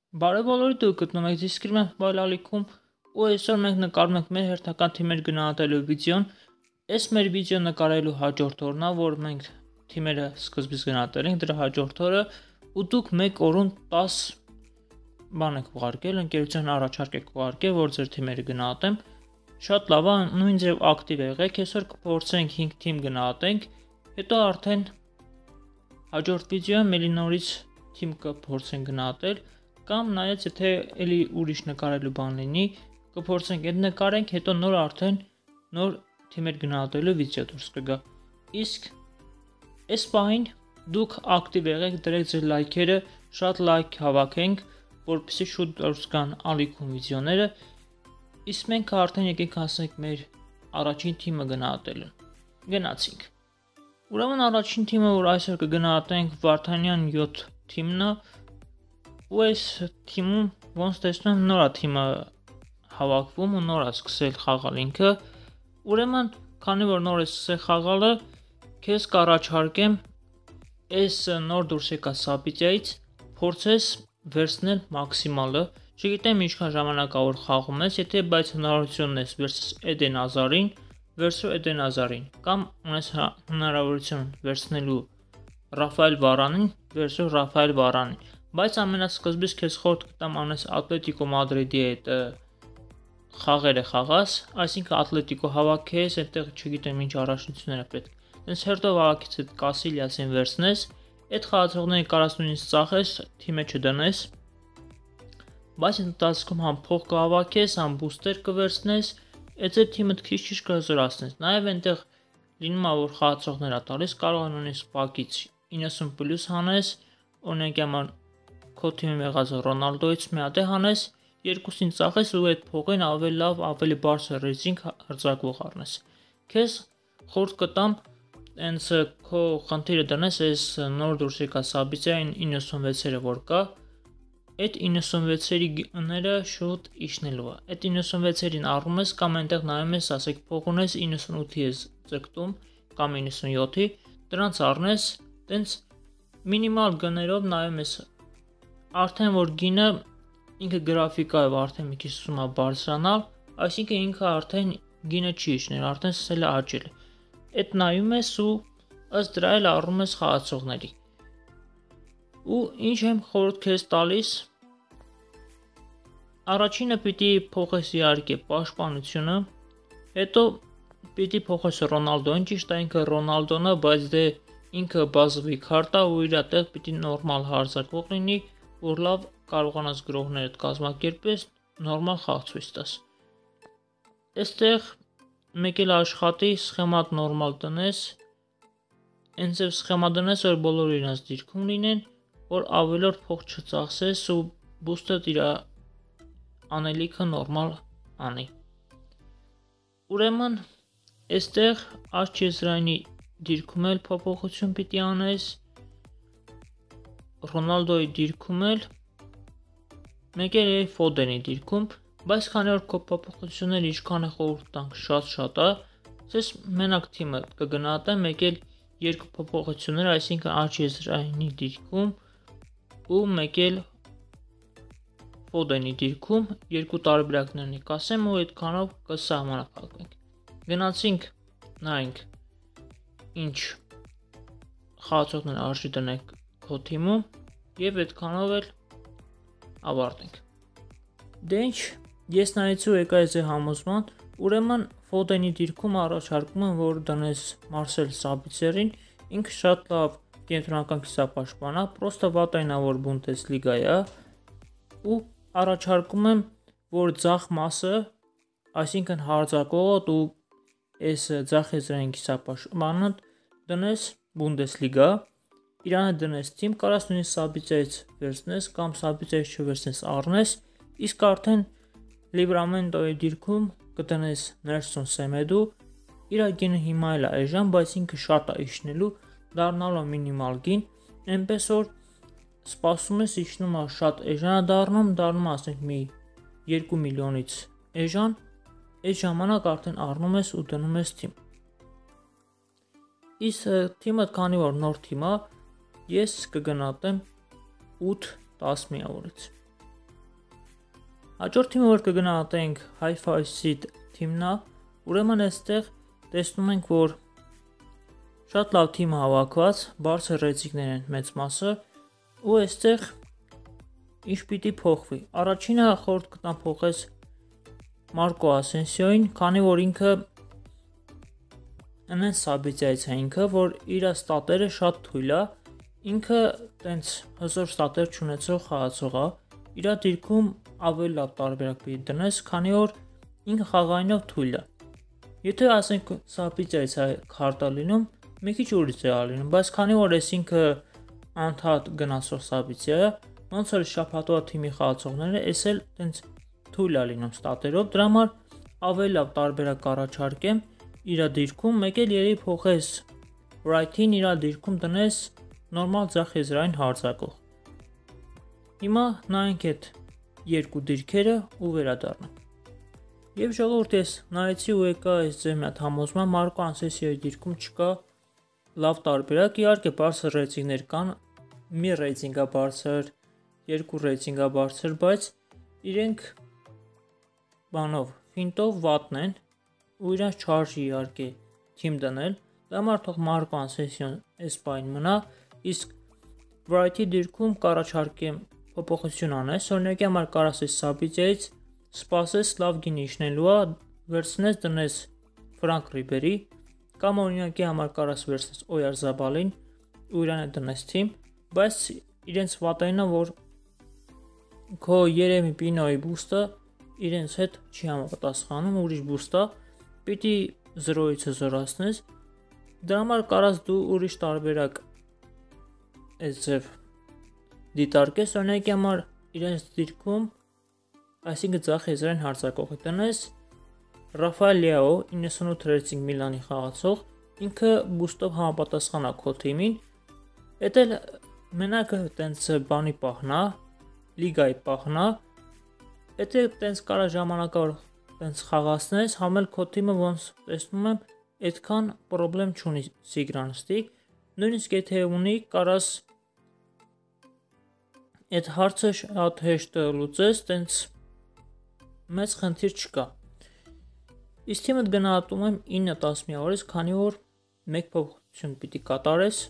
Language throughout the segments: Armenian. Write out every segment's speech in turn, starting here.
Բարև բոլորի, դուք գտնում եք Discrimem Mobile ալիքում ու այսօր մենք նկարում ենք մեր հերթական թիմեր գնահատելու վիդեոն։ Այս մեր վիդեոն նկարելու հաջորդ օրն է, որ մենք թիմերը սկզբից գնահատել ենք, դրա հաջորդ օրը ու դուք 1 օրում 10 բան եք ուղարկել, ընկերության առաջարկ եք ուղարկել, որ ձեր թիմերը գնահատեմ։ Շատ լավ է, նույն ձև ակտիվ եղեք։ Այսօր կփորձենք 5 թիմ գնահատենք, հետո արդեն հաջորդ վիդեոյում էլի նորից թիմ կփորձենք գնահատել։ Կամ նայած եթե էլի ուրիշ նկարելու բան լինի, կփորձենք այդ նկարենք, հետո նոր արդեն նոր թիմեր գնահատելու վիդեո դուրս կգա։ Իսկ այս պահին դուք ակտիվ եղեք, դրեք ձեր լայքերը, շատ լայք հավաքենք, որպեսզի շուտ դուրս գան ալիքում վիդեոները։ Իսկ մենք արդեն եկենք հասնենք մեր առաջին թիմը գնահատելու։ Գնացինք։ Ուրեմն առաջին թիմը, որ այսօր կգնահատենք, Վարդանյան 7 թիմն է։ Ու այս թիմում ոնց տեսնում նոր է թիմը հավաքվում ու նոր է սկսել խաղալ ինքը։ Ուրեմն, քանի որ նոր է սկսել խաղալը, քեզ կառաջարկեմ այս նոր դուրս եկա սաբիտյայից փորձես վերցնել մաքսիմալը։ Չգիտեմ ինչքան ժամանակավոր խաղում ես, եթե բայց հնարավորությունն ես versus Eden Hazard-ին, versus Eden Hazard-ին, կամ ունես հնարավորություն վերցնելու Ռաֆայել Վարանին versus Ռաֆայել Վարանին։ Բայց ամենասկզբից քեզ խորհուրդ կտամ անես Ատլետիկո Մադրիդի հետ խաղերը խաղաս, այսինքն Ատլետիկո հավաքես, այդտեղ չգիտեմ ինչ առաջնություններ է պետք։ Դենց հերթով հավաքից այդ Կասիլիասին վերցնես, այդ խաղացողներին կարաս նույնիսկ ծախես, թիմը չդնես։ Բայց ընթացքում համ փող կհավաքես, համ բուստեր կվերցնես, այդ ձեր թիմը քիչ-քիչ կզորացնես։ Նաև այնտեղ լինում է որ խաղացողներ է տալիս, կարող է նույնիսկ պակից 90+ հանես, օրինակ համար քո թիմի եղած Ռոնալդոից մի հատ է հանես, երկուսին ծախես ու այդ փողին ավելի լավ, ավելի բարձր ռեյտինգ հարձակվող առնես։ Քեզ խորհուրդ կտամ այնց քո խնդիրը դնես այս նոր դուրս եկա Սաբիցիային 96-երը որ կա, այդ 96-երի գները շուտ իջնելու է։ Այդ 96-երին առնում ես կամ այնտեղ նայում ես, ասեք փող ունես 98-ի ես ձգտում կամ 97-ի, դրանց առնես, տենց մինիմալ գներով նայում ես արդեն որ գինը ինքը գրաֆիկայով արդեն մի քիչ սկսում է բարձրանալ, այսինքն ինքը արդեն գինը չի իջնել, արդեն սկսել է աճել։ Այդ նայում ես ու ըստ դրա էլ առնում ես խաղացողների։ Ու ինչ եմ խորհուրդ քեզ տալիս, առաջինը պիտի փոխես իհարկե պաշտպանությունը, հետո պիտի փոխես Ռոնալդոին, ճիշտ է ինքը Ռոնալդոն է, բայց դե ինքը բազովի քարտ է ու իր տեղ պիտի նորմալ հարձակվող լինի, որ լավ կարողանաս գրողներդ կազմակերպես, նորմալ խաղ ցույց տաս։ Այստեղ մեկ էլ աշխատի սխեմատ նորմալ տնես, այնպես սխեմա դնես, որ բոլորը իրենց դիրքում լինեն, որ ավելորդ փող չծախսես ու բուստը իր անելիքը նորմալ անի։ Ուրեմն, այստեղ աճ եզրայինի դիրքում էլ փոփոխություն պիտի անես, Ռոնալդոյի դիրքում էլ, մեկ էլ Ֆոդենի դիրքում, բայց քանի որ քո փոփոխությունները ինչքան է խորհուրդ տանք շատ է, ցես մենակ թիմը կգնահատեմ, մեկ էլ երկու փոփոխություններ, այսինքն աճ եզրայինի դիրքում ու մեկ էլ Ֆոդենի դիրքում երկու տարբերակներն կասեմ ու այդքանով կսահմանափակվենք։ Գնացինք նայենք ինչ խաղացողներ արժի տնենք քո թիմում եւ այդքանով էլ ավարտենք։ Դե ինչ, ես նայեցի ու եկա այս համոզման, ուրեմն Ֆոդենի դիրքում առաջարկում եմ որ դնես Մարսել Սաբիցերին, ինքը շատ լավ կենտրոնական կիսապաշտպան է, պրոստը վատայնա որ Բունդեսլիգա է ու առաջարկում եմ որ ձախ մասը, այսինքն հարձակողը դու այս ձախ եզրային կիսապաշտպանը դնես Բունդեսլիգա, իրանը դնես թիմ, կարաս նույնիսկ Սաբիցայից վերցնես կամ Սաբիցայից չվերցնես առնես, իսկ արդեն Լիվրամենտոյի դիրքում կտնես Ներսոն Սեմեդու, իր գինը հիմա էլ է այժմ, բայց ինքը շատ է իջնելու, դառնալու մինիմալ գին, այնպես որ սպասում ես իջնում է շատ էժան դառնում ասենք մի 2 միլիոնից էժան, այդ ժամանակ արդեն առնում ես ու դնում ես թիմ։ Իսկ թիմը քանի որ նոր թիմ է, ես կգնահատեմ 8-10 միավորից։ Հաջորդ թիմը որ կգնահատենք Hi-Fi Seed թիմն է, ուրեմն այստեղ տեսնում ենք, որ շատ լավ թիմ հավաքված, բարձր ռեյտինգներ են մեծ մասը, ու այստեղ ինչ պիտի փոխվի։ Առաջինը խորտ կտամ փոխես Մարկո Ասենսիոին, քանի որ ինքը այնպես սաբիցիայից է ինքը, որ իր ստատերը շատ թույլ է, ինքը տենց հզոր ստատեր չունեցող խաղացող է, իր դիրքում ավելի լավ տարբերակ պիտի դնես, քանի որ ինքը խաղայինով թույլ է։ Եթե ասենք սաբիցիայից է քարտա լինում, մի քիչ ուրիշ է լինում, բայց քանի որ էս ինքը անդադ գնացող սաբիցիա է, ոնց որ շփատова թիմի խաղացողները էս էլ տենց թույլ է լինում ստատերով, դրա համար ավելի լավ տարբերակ առաջարկեմ իր դիրքում, մեկ էլ երևի փոխես Wright-ին իր դիրքում դնես նորմալ ձախ եզրային հարձակող։ Հիմա նայենք այդ երկու դիրքերը ու վերադառնանք։ Եվ ժողովուրդ, ես նայեցի ու եկա այս ձեր մի հատ համոզման, Մարկո Ասենսիոյի դիրքում չկա լավ տարբերակ, իհարկե բարձր ռեյտինգներ կան, մի ռեյտինգ է բարձր, երկու ռեյտինգ է բարձր, բայց իրենք բանով ֆինտով վատն են ու իրանց չարժի իհարկե թիմ դնել, դա համար թող Մարկո Ասենսիոն այս պայն մնա, իսկ Wright-ի դիրքում կառաջարկեմ փոփոխություն անես, օրինակի համար կարաս այս սաբիցիայից սպասես լավ գինի իջնելու է, վերցնես դնես Ֆրանկ Ռիբերի, կամ օրինակի համար կարաս վերցնես Օյարզաբալին ու իրան դնես թիմ, բայց իրենց վատայինը որ քո Երեմի Պինոյի բուստը իրենց հետ չի համապատասխանում, ուրիշ բուստ է, պիտի 0-ից զորացնես, դրա համար կարաս դու ուրիշ տարբերակ այս ձև դիտարկես, օրինակի համար իրենց դիրքում, այսինքն ձախ եզրային հարձակողի տնես Ռաֆայել Լիաո 98 ռեյտինգ Միլանի խաղացող, ինքը բուստով համապատասխան է քո թիմին, էդ էլ մենակ տենց բանի պահնա, լիգայի պահնա, էդ էլ տենց կարա ժամանակավոր տենց խաղացնես, համել քո թիմը ոնց տեսնում եմ, այդքան պրոբլեմ չունի Սիգրանստիկ, նույնիսկ եթե ունի, կարաս այդ հարցը շատ հեշտ լուծես, տենց մեծ խնդիր չկա։ Իսկ թիմը գնահատում եմ 9-10 միավորից, քանի որ մեկ փոփոխություն պիտի կատարես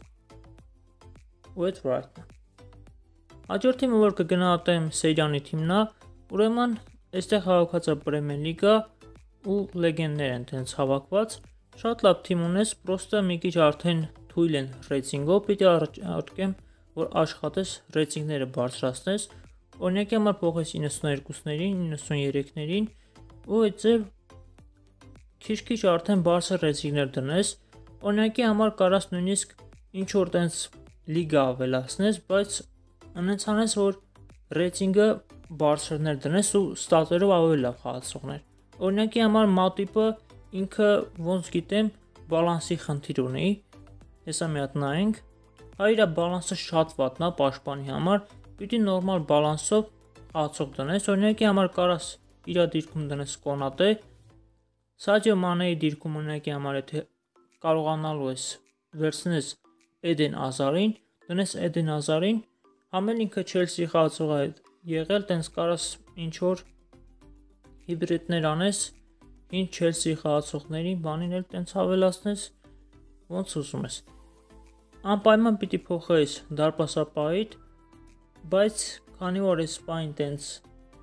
ու այդ Wright-ն է։ Հաջորդ թիմը որ կգնահատեմ Սերիանի թիմն է, ուրեմն այստեղ հավաքված է Պրեմիեր լիգա ու լեգենդներ են տենց հավաքված, շատ լավ թիմ ունես, պրոստը մի քիչ արդեն թույլ են ռեյտինգով, պիտի առաջարկեմ, որ աշխատես ռեյտինգները բարձրացնես, օրինակի համար փոխես 92-ներին, 93-ներին ու այդ ձև քիչ-քիչ արդեն բարձր ռեյտինգներ դնես, օրինակի համար կարաս նույնիսկ ինչ որ տենց լիգա ավելացնես, բայց այնց անես, որ ռեյտինգը բարձրներ դնես ու ստատերով ավելի լավ խաղացողներ։ Օրինակի համար Մատիպը ինքը ոնց գիտեմ բալանսի խնդիր ունի, հեսա մի հատ նայենք, հա իր բալանսը շատ վատն է պաշտպանի համար, պիտի նորմալ բալանսով խաղացող դնես, օրինակի համար կարաս իր դիրքում դնես Կոնատե, Սադիո Մանեի դիրքում օրինակի համար եթե կարողանալու ես վերցնես Էդեն Ազարին, դնես Էդեն Ազարին, համել ինքը Չելսի խաղացող է եղել, տենց կարաս ինչ որ հիբրիդներ անես, ինչ Չելսի խաղացողների բանին էլ տենց ավելացնես, ոնց ուզում ես։ Անպայման պիտի փոխես դարպասապահիդ, բայց քանի որ այս պայն տենց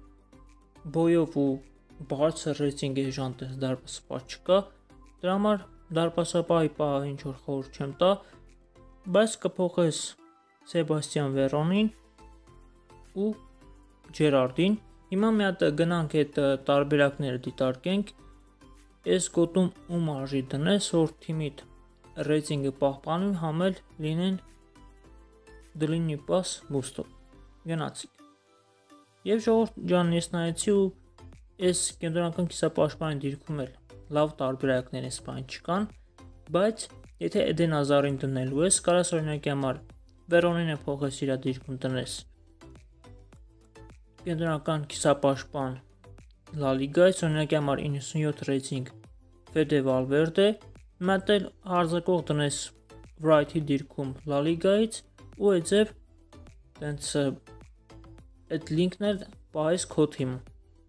բոյով ու բարձր ռեյտինգ էժան տես դարպասապահ չկա, դրա համար դարպասապահի պահը ինչ որ խորհուրդ չեմ տա, բայց կփոխես Սեբաստիան Վերոնին ու Ջերարդին։ Հիմա մի հատ գնանք այդ տարբերակները դիտարկենք, այս գոտում ում արժի դնես, որ թիմիդ ռեյտինգը պահպանվի, համել լինեն դլինի պաս բուստով։ Գնացիք։ Եվ ժողովուրդ ջան, ես նայեցի ու այս կենտրոնական կիսապաշտպանի դիրքում էլ լավ տարբերակներ այս բան չկան, բայց եթե Էդեն Ազարին դնելու ես, կարաս օրինակի համար Վերոնին է փոխես իր դիրքում տնես կենտրոնական կիսապաշտպան Լա լիգայից, օրինակի համար 97 ռեյտինգ Ֆեդե Վալվերդե, մտել հարձակող տնես Wright-ի դիրքում Լա լիգայից ու այդ ձև տենց այդ լինքն էլ պահես քո թիմը։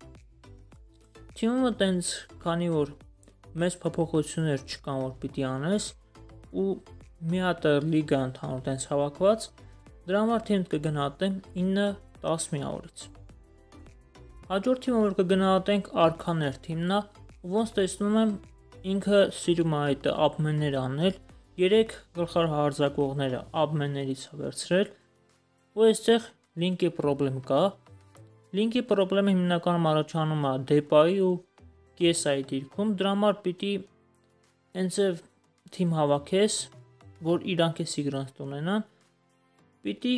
թիմումը տենց քանի որ մեծ փոփոխություններ չկան որ պիտի անես ու մի հատ լիգա ընդհանուր տենց հավաքված դրա համար թիմը կգնահատեմ 9-10 միավորից։ Հաջորդ թիմը որ կգնահատենք արքաներ թիմն է, ոնց տեսնում եմ ինքը սիրում է այդ աբմեններ անել, 3 գլխար հարձակողները աբմեններից վերցրել ու այստեղ լինկի պրոբլեմ կա։ Լինկի պրոբլեմը հիմնականում առաջանում է դեպայի ու կեսայի դիրքում, դրա համար պիտի այնցև թիմ հավաքես, որ իրանք է սիգրանստ ունենան, պիտի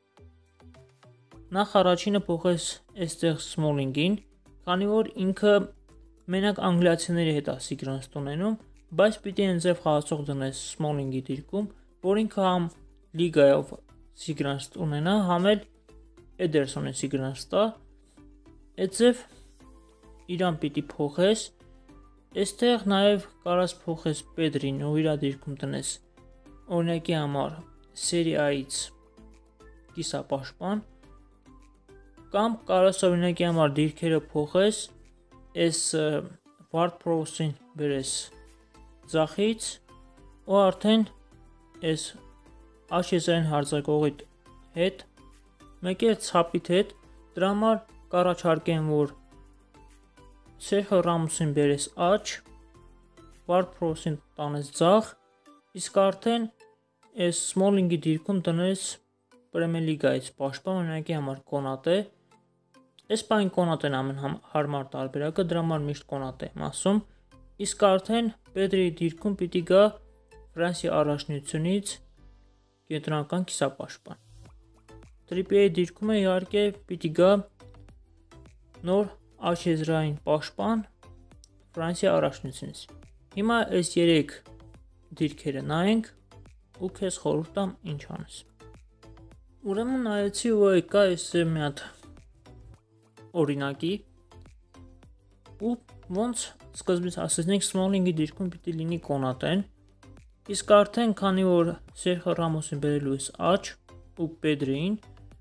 նախ առաջինը փոխես այստեղ Սմոլինգին, քանի որ ինքը մենակ անգլիացիների հետ է սիգրանստ ունենում, բայց պիտի այնձև խաղացող դնես Սմոլինգի դիրքում, որ ինքը համ լիգայով սիգրանստ ունենա, համ էլ Էդերսոնի սիգրանստ է, այդձև իրան պիտի փոխես, այստեղ նաև կարաս փոխես Պեդրին ու իրա դիրքում տնես օրինակի համար սերիայից կիսապաշտպան, կամ կարաս օրինակի համար դիրքերը փոխես, այս Ward-Prowse-ին բերես ձախից ու արդեն այս աշեզային հարձակողի հետ մեկ էլ ցապիտ հետ, դրա համար կառաջարկեմ, որ Սերխիո Ռամոսին բերես աջ, Ward-Prowse-ին տանես ձախ, իսկ արդեն այս Սմոլինգի դիրքում տնես Պրեմիեր լիգայից պաշտպան օրինակի համար Կոնատե, այս բան Կոնատեն ամեն հարմար տարբերակը, դրա համար միշտ Կոնատե եմ ասում, իսկ արդեն Պեդրիի դիրքում պիտի գա Ֆրանսիա առաջնությունից կենտրոնական կիսապաշտպան։ Տրիպիեի դիրքում է իհարկե պիտի գա նոր աչեզրային պաշտպան Ֆրանսիա առաջնությունից։ Հիմա այս 3 դիրքերը նայենք ու քեզ խորհուրդ տամ ինչ անես։ Ուրեմն նայեցի ու եկա այս մի հատ օրինակի ու ոնց սկզբից ասեցինք Սմոլինգի դիրքում պիտի լինի Կոնատեն, իսկ արդեն քանի որ Սերխիո Ռամոսին բերելու ես աջ ու Պեդրիին,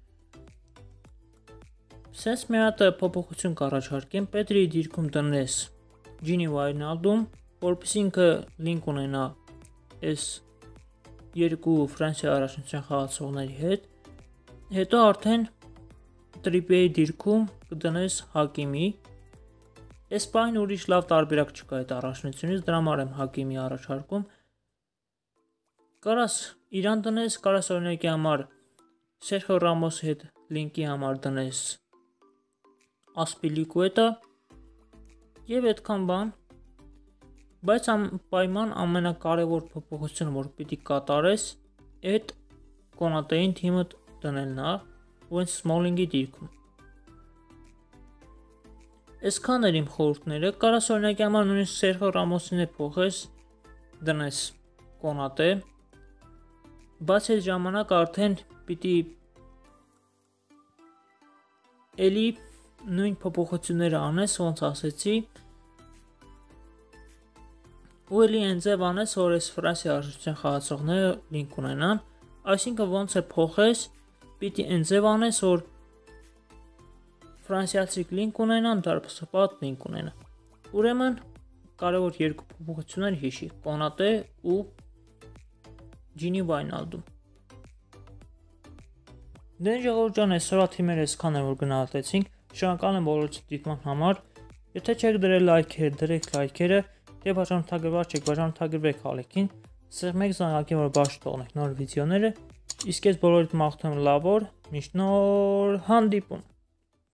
սենց մի հատ փոփոխություն կառաջարկեմ, Պեդրիի դիրքում տնես Ջինի Վայնալդում, որպեսզի ինքը լինք ունենա այս երկու Ֆրանսիա առաջնության խաղացողների հետ, հետո արդեն Տրիպիեի դիրքում կդնես Հակիմի, այս բան ուրիշ լավ տարբերակ չկա այդ առաջնությունից, դրա համար եմ Հակիմի առաջարկում, կարաս իրան տնես, կարաս օրինակի համար Սերխիո Ռամոսի հետ լինկի համար տնես Ասպիլիկուետա եւ այդքան բան, բայց պայման ամենակարևոր փոփոխությունը որ պիտի կատարես, այդ Կոնատեին թիմը տնելն է ու այն Սմոլինգի դիրքում։ Այսքան էր իմ խորհուրդները, կարաս օրինակի համար նույնիսկ Սերխիո Ռամոսին է փոխես, դնես Կոնատե, բայց այդ ժամանակ արդեն պիտի էլի նույն փոփոխությունները անես, ոնց ասեցի, ու էլի այնձև անես, որ այս Ֆրանսիա առաջնության խաղացողները լինք ունենան, այսինքն ոնց է փոխես, պիտի այնձև անես, որ ֆրանսիացիք լինք ունենան, դարբասապատ լինք ունենա։ Ուրեմն կարևոր երկու փոփոխություններ հիշի, Կոնատե ու Ջինի Վայնալդում։ Դե ժողովուրդ ջան, այսօրվա թիմերը այսքան է որ գնահատեցինք, շնորհակալ եմ բոլորիդ դիտման համար, եթե չեք դրել լայքեր, դրեք լայքերը, եւ բաժանորդագրված չեք, բաժանորդագրվեք ալիքին, սեղմեք զանգակին, որ բաց թողնեք նոր վիդեոները, իսկ ես բոլորիդ մաղթում եմ լավ օր, միշտ նոր հանդիպում։